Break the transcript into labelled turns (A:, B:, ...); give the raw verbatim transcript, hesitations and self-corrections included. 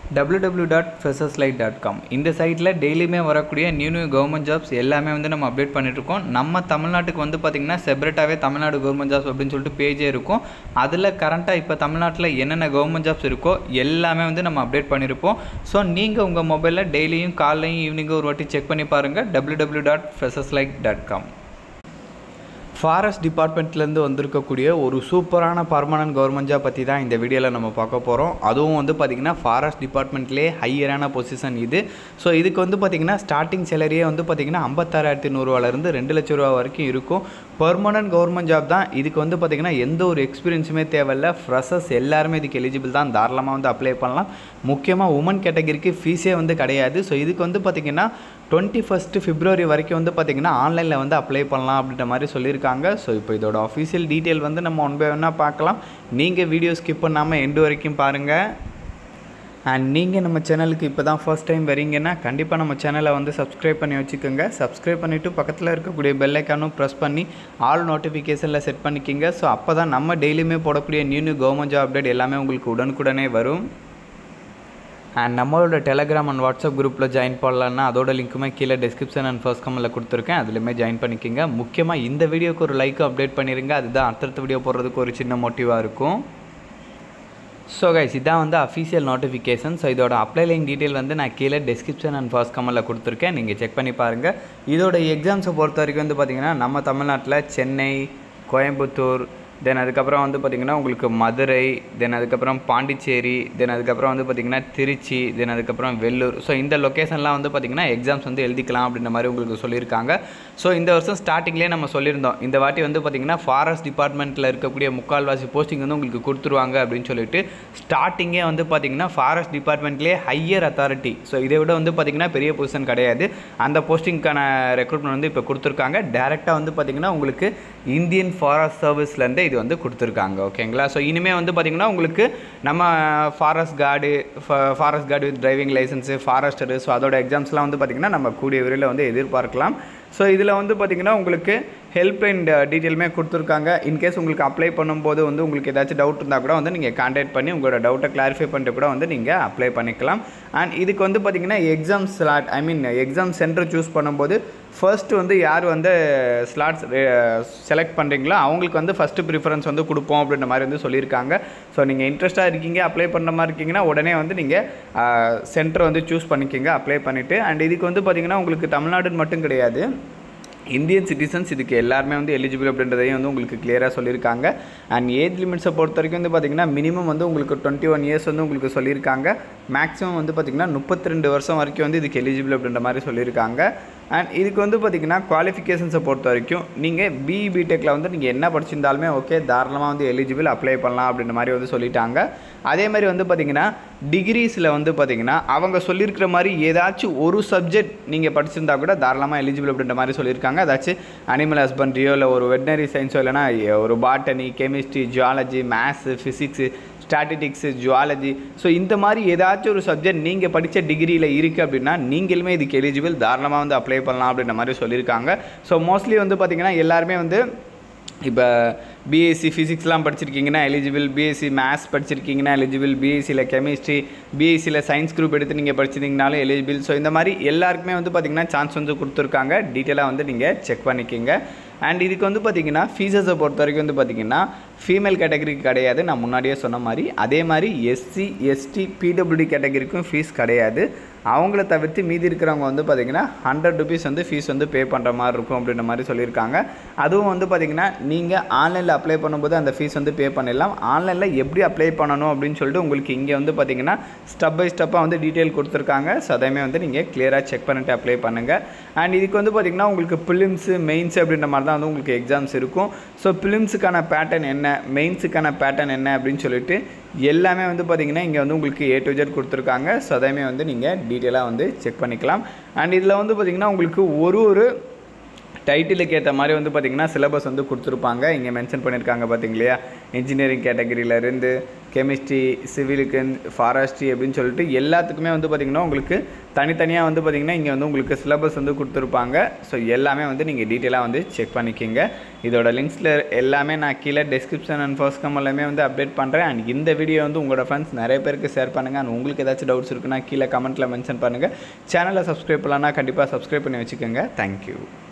A: w w w dot freshers light dot com இந்த சைட்டில் டெய்லியுமே வரக்கூடிய நியூ நியூ கவர்மெண்ட் ஜாப்ஸ் எல்லாமே வந்து நம்ம அப்டேட் பண்ணிட்டுருக்கோம். நம்ம தமிழ்நாட்டுக்கு வந்து பார்த்திங்கன்னா செப்பரேட்டாகவே தமிழ்நாடு கவர்மெண்ட் ஜாப்ஸ் அப்படின்னு சொல்லிட்டு பேஜே இருக்கும். அதில் கரண்ட்டாக இப்போ தமிழ்நாட்டில் என்னென்ன கவர்மெண்ட் ஜாப்ஸ் இருக்கோ எல்லாமே வந்து நம்ம அப்டேட் பண்ணியிருப்போம். ஸோ நீங்கள் உங்கள் மொபைலில் டெய்லியும் காலையும் ஈவினிங்கும் ஒரு வாட்டி செக் பண்ணி பாருங்கள். w w w dot freshers light dot com forest டிபார்ட்மெண்ட்லேருந்து வந்திருக்கக்கூடிய ஒரு சூப்பரான பர்மனன்ட் கவர்மெண்ட் ஜாப் பற்றி தான் இந்த வீடியோவில் நம்ம பார்க்க போகிறோம். அதுவும் வந்து பார்த்திங்கன்னா ஃபாரஸ்ட் டிபார்ட்மெண்ட்லேயே ஹையரான பொசிஷன் இது. ஸோ இதுக்கு வந்து பார்த்திங்கன்னா ஸ்டார்டிங் சேலரியே வந்து பார்த்திங்கன்னா ஐம்பத்தாறாயிரத்தி நூறுரூவாலேருந்து ரெண்டு லட்ச ரூபா வரைக்கும் இருக்கும். பர்மனன்ட் கவர்மெண்ட் ஜாப் தான். இதுக்கு வந்து பார்த்திங்கன்னா எந்த ஒரு எக்ஸ்பீரியன்ஸுமே தேவையில்லை. ஃப்ரெஷர்ஸ் எல்லாருமே இதுக்கு எலிஜிபிள் தான். தாராளமாக வந்து அப்ளை பண்ணலாம். முக்கியமாக உமன் கேட்டகரிக்கு ஃபீஸே வந்து கிடையாது. ஸோ இதுக்கு வந்து பார்த்திங்கன்னா டுவெண்ட்டி ஃபஸ்ட்டு ஃபிப்ரவரி வரைக்கும் வந்து பார்த்திங்கன்னா ஆன்லைனில் வந்து அப்ளை பண்ணலாம் அப்படின்ற மாதிரி சொல்லியிருக்காங்க. ஸோ இப்போ இதோட அஃபீஷியல் டீட்டெயில் வந்து நம்ம ஒன் பை ஒன்னாக பார்க்கலாம். நீங்கள் வீடியோ ஸ்கிப் பண்ணாமல் எண்டு வரைக்கும் பாருங்கள். அண்ட் நீங்கள் நம்ம சேனலுக்கு இப்போ தான் ஃபர்ஸ்ட் டைம் வரீங்கன்னா கண்டிப்பாக நம்ம சேனலை வந்து சப்ஸ்கிரைப் பண்ணி வச்சுக்கோங்க. சப்ஸ்கிரைப் பண்ணிவிட்டு பக்கத்தில் இருக்கக்கூடிய பெல் ஐக்கானும் ப்ரெஸ் பண்ணி ஆல் நோட்டிஃபிகேஷனில் செட் பண்ணிக்கோங்க. ஸோ அப்போ தான் நம்ம டெய்லியுமே போடக்கூடிய new new government job update எல்லாமே உங்களுக்கு உடனுக்குடனே வரும். அண்ட் நம்மளோட டெலகிராம் அண்ட் வாட்ஸ்அப் குரூப்பில் ஜாயின் பண்ணலான்னா அதோட லிங்க்குமே கீழே டிஸ்கிரிப்ஷன் அண்ட் ஃபர்ஸ்ட் கமெண்ட்டில் கொடுத்துருக்கேன். அதுலேயுமே ஜாயின் பண்ணிக்கோங்க. முக்கியமாக இந்த வீடியோக்கு ஒரு லைக் அப்டேட் பண்ணிடுங்க. அதுதான் அடுத்தடுத்த வீடியோ போடுறதுக்கு ஒரு சின்ன மோட்டிவாக இருக்கும். ஸோ கைஸ், இதான் வந்து அஃபீஷியல் நோட்டிஃபிகேஷன். ஸோ இதோட அப்ளை லிங்க் டீட்டெயில் வந்து நான் கீழே டிஸ்கிரிப்ஷன் அண்ட் ஃபர்ஸ்ட் கமெண்ட்டில் கொடுத்துருக்கேன். நீங்கள் செக் பண்ணி பாருங்கள். இதோட எக்ஸாம்ஸை பொறுத்த வரைக்கும் வந்து பார்த்திங்கன்னா நம்ம தமிழ்நாட்டில் சென்னை, கோயம்புத்தூர், தென் அதுக்கப்புறம் வந்து பார்த்திங்கன்னா உங்களுக்கு மதுரை, தென் அதுக்கப்புறம் பாண்டிச்சேரி, தென் அதுக்கப்புறம் வந்து பார்த்திங்கன்னா திருச்சி, தென் அதுக்கப்புறம் வெள்ளூர். ஸோ இந்த லொக்கேஷன்லாம் வந்து பார்த்திங்கன்னா எக்ஸாம்ஸ் வந்து எழுதிக்கலாம் அப்படின்ற மாதிரி உங்களுக்கு சொல்லியிருக்காங்க. ஸோ இந்த வருஷம் ஸ்டார்டிங்லேயே நம்ம சொல்லியிருந்தோம், இந்த வாட்டி வந்து பார்த்திங்கன்னா ஃபாரஸ்ட் டிபார்ட்மெண்ட்டில் இருக்கக்கூடிய முக்கால்வாசி போஸ்டிங் வந்து உங்களுக்கு கொடுத்துருவாங்க அப்படின்னு சொல்லிட்டு ஸ்டார்டிங்கே வந்து பார்த்திங்கன்னா ஃபாரஸ்ட் டிபார்ட்மெண்ட்லேயே ஹையர் அத்தாரிட்டி. ஸோ இதை விட வந்து பார்த்திங்கன்னா பெரிய பொசிஷன் கிடையாது. அந்த போஸ்டிங்க்கான ரெக்ரூட்மெண்ட் வந்து இப்போ கொடுத்துருக்காங்க. டேரெக்டாக வந்து பார்த்திங்கன்னா உங்களுக்கு இந்தியன் ஃபாரஸ்ட் சர்வீஸ்லேருந்து இது வந்து கொடுத்துருக்காங்க. ஓகேங்களா? ஸோ இனிமேல் வந்து பார்த்திங்கன்னா உங்களுக்கு நம்ம forest guard forest guard with driving licence, forester, so அதோட எக்ஸாம்ஸ்லாம் வந்து பார்த்திங்கன்னா நம்ம கூடிய விரைவில் வந்து எதிர்பார்க்கலாம். ஸோ இதில் வந்து பார்த்திங்கன்னா உங்களுக்கு ஹெல்ப்லைன் டீட்டெயிலுமே கொடுத்துருக்காங்க. இன்கேஸ் உங்களுக்கு அப்ளை பண்ணும்போது வந்து உங்களுக்கு ஏதாச்சும் டவுட் இருந்தால் கூட வந்து நீங்கள் கான்டாக்ட் பண்ணி உங்களோட டவுட்டை கிளாரிஃபை பண்ணிட்டு கூட வந்து நீங்கள் அப்ளை பண்ணிக்கலாம். அண்ட் இதுக்கு வந்து பார்த்திங்கன்னா exam slot I mean exam centre choose பண்ணும்போது ஃபர்ஸ்ட்டு வந்து யார் வந்து ஸ்லாட்ஸ் செலக்ட் பண்ணுறீங்களோ அவங்களுக்கு வந்து ஃபஸ்ட்டு ப்ரிஃபரன்ஸ் வந்து கொடுப்போம் அப்படின்ற மாதிரி வந்து சொல்லியிருக்காங்க. ஸோ நீங்கள் இன்ட்ரெஸ்ட்டாக இருக்கீங்க, அப்ளை பண்ணுற மாதிரி இருக்கீங்கன்னா உடனே வந்து நீங்கள் சென்டர் வந்து சூஸ் பண்ணிக்கிங்க அப்ளை பண்ணிவிட்டு. அண்ட் இதுக்கு வந்து பார்த்திங்கன்னா உங்களுக்கு தமிழ்நாடுன்னு மட்டும் கிடையாது, இந்தியன் சிட்டிசன்ஸ் இதுக்கு எல்லாருமே வந்து எலிஜிபிள் அப்படின்றதையும் வந்து உங்களுக்கு கிளியராக சொல்லியிருக்காங்க. அண்ட் ஏஜ் லிமிட்ஸை பொறுத்த வரைக்கும் வந்து பார்த்திங்கன்னா மினிமம் வந்து உங்களுக்கு டுவெண்ட்டி ஒன் இயர்ஸ் வந்து உங்களுக்கு சொல்லியிருக்காங்க. மேக்ஸிமம் வந்து பார்த்திங்கன்னா முப்பத்தி ரெண்டு வருஷம் வரைக்கும் வந்து இதுக்கு எலிஜிபிள் அப்படின்ற மாதிரி சொல்லியிருக்காங்க. அண்ட் இதுக்கு வந்து பார்த்திங்கன்னா குவாலிஃபிகேஷன்ஸை பொறுத்த வரைக்கும் நீங்கள் பிஇ பிடெக்கில் வந்து நீங்கள் என்ன படிச்சிருந்தாலுமே ஓகே, தாராளமாக வந்து எலிஜிபிள் அப்ளை பண்ணலாம் அப்படின்ற மாதிரி வந்து சொல்லிட்டாங்க. அதே மாதிரி வந்து பார்த்திங்கன்னா டிகிரிஸில் வந்து பார்த்திங்கன்னா அவங்க சொல்லியிருக்கிற மாதிரி ஏதாச்சும் ஒரு சப்ஜெக்ட் நீங்கள் படிச்சிருந்தா கூட தாராளமாக எலிஜிபிள் அப்படின்ற மாதிரி சொல்லியிருக்காங்க. அதாச்சும் அனிமல் ஹஸ்பண்ட்ரியோ இல்லை ஒரு வெட்னரி சயின்ஸோ இல்லைனா ஒரு botany, chemistry, zoology, maths, physics, statistics, zoology, so இந்த மாதிரி ஏதாச்சும் ஒரு சப்ஜெக்ட் நீங்கள் படித்த டிகிரியில் இருக்குது அப்படின்னா நீங்களுமே இதுக்கு எலிஜிபிள், தாராளமாக வந்து அப்ளை பண்ணலாம் அப்படின்ற மாதிரி சொல்லியிருக்காங்க. ஸோ மோஸ்ட்லி வந்து பார்த்திங்கன்னா எல்லாருமே வந்து இப்போ பிஎஸ்சி ஃபிசிக்ஸ்லாம் படிச்சிருக்கீங்கன்னா எலிஜிபிள், பிஎஸ்சி மேத்ஸ் படிச்சிருக்கீங்கன்னா எலிஜிபிள், பிஎஸ்சியில் கெமிஸ்ட்ரி, பிஎஸ்சியில் சயின்ஸ் குரூப் எடுத்து நீங்கள் படிச்சிருந்தீங்கனாலும் எலிஜிபிள். ஸோ இந்த மாதிரி எல்லாருக்குமே வந்து பார்த்திங்கன்னா சான்ஸ் வந்து கொடுத்துருக்காங்க. டீட்டெயிலாக வந்து நீங்கள் செக் பண்ணிக்கிங்க. அண்ட் இதுக்கு வந்து பார்த்திங்கன்னா ஃபீஸஸை பொறுத்த வரைக்கும் வந்து பார்த்திங்கன்னா ஃபீமேல் கேட்டகரிக்கு கிடையாது, நான் முன்னாடியே சொன்ன மாதிரி. அதே மாதிரி எஸ்சி, எஸ்டி, பிடபிள்யூடி கேட்டகரிக்கும் ஃபீஸ் கிடையாது. அவங்கள தவிர்த்து மீதி இருக்கிறவங்க வந்து பார்த்திங்கன்னா ஹண்ட்ரட் ருபீஸ் வந்து ஃபீஸ் வந்து பே பண்ணுற மாதிரி இருக்கும் அப்படின்ற மாதிரி சொல்லியிருக்காங்க. அதுவும் வந்து பார்த்திங்கன்னா நீங்கள் ஆன்லைனில் அப்ளை பண்ணும்போது அந்த ஃபீஸ் வந்து பே பண்ணிடலாம். ஆன்லைனில் எப்படி அப்ளை பண்ணணும் அப்படின்னு சொல்லிட்டு உங்களுக்கு இங்கே வந்து பார்த்திங்கன்னா ஸ்டெப் பை ஸ்டெப்பாக வந்து டீட்டெயில் கொடுத்துருக்காங்க. ஸோ அதையுமே வந்து நீங்கள் கிளியராக செக் பண்ணிவிட்டு அப்ளை பண்ணுங்கள். அண்ட் இதுக்கு வந்து பார்த்திங்கன்னா உங்களுக்கு பிலிம்ஸு, மெயின்ஸு அப்படின்ற மாதிரி தான் வந்து உங்களுக்கு எக்ஸாம்ஸ் இருக்கும். ஸோ பிலிம்ஸுக்கான பேட்டர்ன் என்ன, மெயின்ஸுக்கான பேட்டர்ன் என்ன அப்படின்னு சொல்லிட்டு எல்லாமே வந்து பார்த்திங்கன்னா இங்கே வந்து உங்களுக்கு ஏ டு ஜெட் கொடுத்துருக்காங்க. ஸோ அதையுமே வந்து நீங்கள் டீட்டெயிலாக வந்து செக் பண்ணிக்கலாம். அண்ட் இதில் வந்து பார்த்திங்கன்னா உங்களுக்கு ஒரு ஒரு டைட்டிலுக்கு ஏற்ற மாதிரி வந்து பார்த்திங்கன்னா சிலபஸ் வந்து கொடுத்துருப்பாங்க. இங்கே மென்ஷன் பண்ணியிருக்காங்க பார்த்திங்க இல்லையா, இன்ஜினியரிங் கேட்டகரியிலேருந்து கெமிஸ்ட்ரி, சிவிலுக்கு, ஃபாரஸ்ட்ரி அப்படின்னு சொல்லிட்டு எல்லாத்துக்குமே வந்து பார்த்திங்கன்னா உங்களுக்கு தனித்தனியாக வந்து பார்த்திங்கன்னா இங்கே வந்து உங்களுக்கு சிலபஸ் வந்து கொடுத்துருப்பாங்க. ஸோ எல்லாமே வந்து நீங்கள் டீட்டெயிலாக வந்து செக் பண்ணிக்கோங்க. இதோட லிங்க்ஸில் எல்லாமே நான் கீழே டிஸ்கிரிப்ஷன் அண்ட் ஃபர்ஸ்ட் கம் எல்லாமே வந்து அப்டேட் பண்ணுறேன். அண்ட் இந்த வீடியோ வந்து உங்களோட ஃப்ரெண்ட்ஸ் நிறைய பேருக்கு ஷேர் பண்ணுங்கள். அண்ட் உங்களுக்கு ஏதாச்சும் டவுட்ஸ் இருக்குன்னா கீழே கமெண்ட்டில் மென்ஷன் பண்ணுங்கள். சேனலை சப்ஸ்கிரைப் பண்ணலான்னா கண்டிப்பாக சப்ஸ்கிரைப் பண்ணி வச்சுக்கோங்க. தேங்க்யூ.